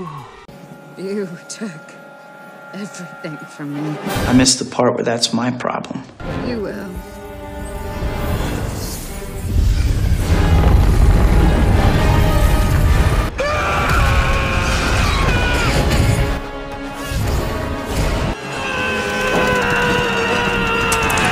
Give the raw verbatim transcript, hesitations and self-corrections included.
You took everything from me. I missed the part where that's my problem. You will.